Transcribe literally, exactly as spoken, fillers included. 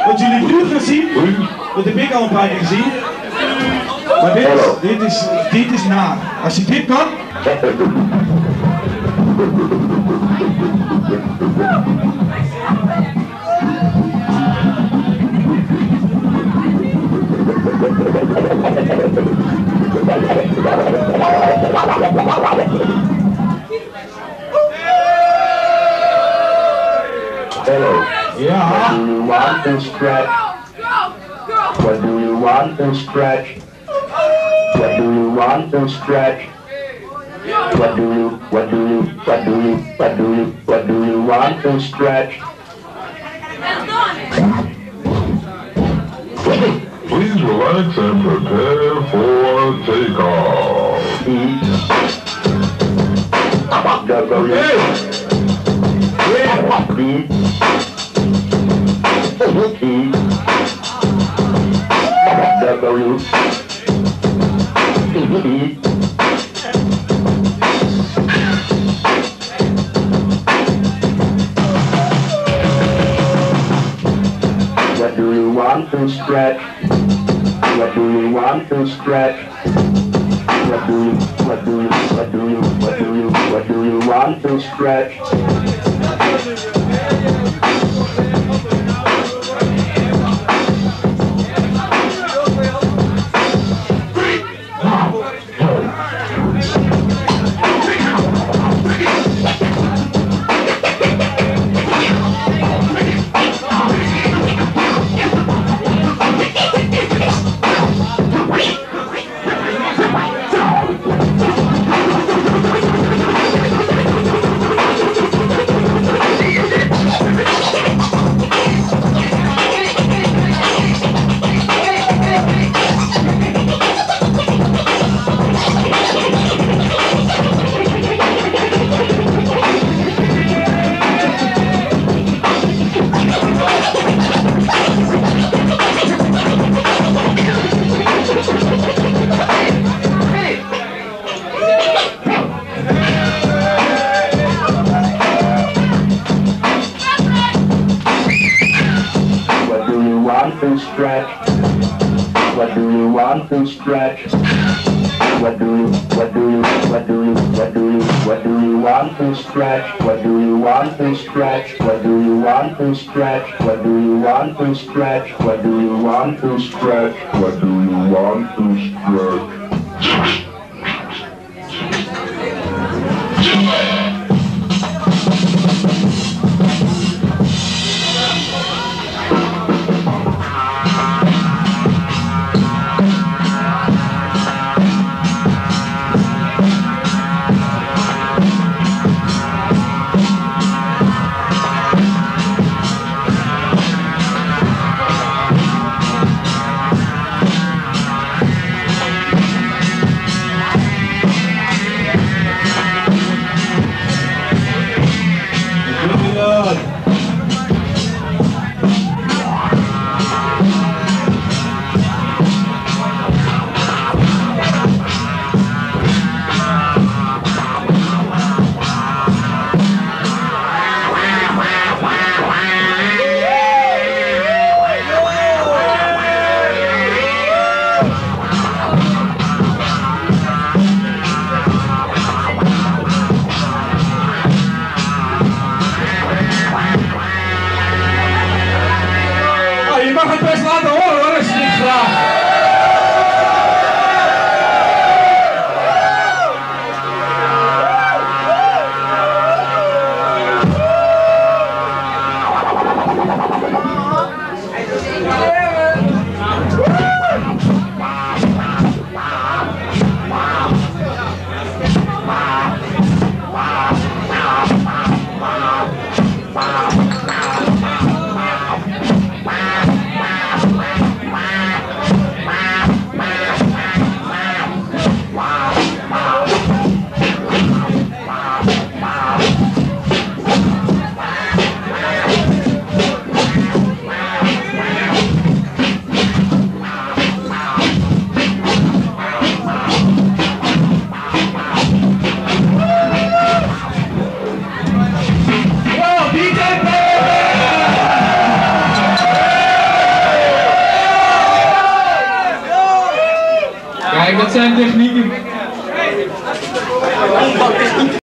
Wat jullie nu gaan zien, dat heb ik al een paar keer gezien. Maar dit, dit, is, dit is naar. Als je dit kan. Hello. Ja. What do you want to stretch? What do you want to stretch? What do you want to stretch? What do you, what do you, what do you, what do you, what do you want to stretch? Please relax and prepare for takeoff. Eat. W. Hey. Eat. Eat. W. Eat. What do you want to stretch? What do you want to stretch? What do you, what do you, what do you, what do you, what do you want to stretch? To stretch? What do you want to stretch? What do you, what do you, what do you, what do you, what do you want to stretch? What do you want to stretch? What do you want to stretch? What do you want to stretch? What do you want to stretch? What do you want to stretch? Kijk, dat zijn technieken.